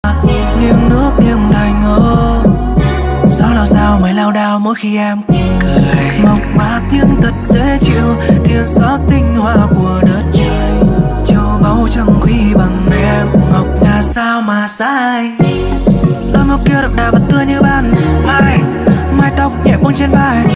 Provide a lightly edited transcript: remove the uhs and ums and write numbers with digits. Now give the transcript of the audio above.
nghiêng nước nghiêng thành hồ. Gió lao sao mây lao đao mỗi khi em cười, mộc mạc nhưng thật dễ chịu, thiên sắc tinh hoa của đất trời. Châu báu chẳng quý bằng em, ngọc ngà sao mà sai. Đôi môi kia đậm đà và tươi như ban mai, mái tóc nhẹ buông trên vai.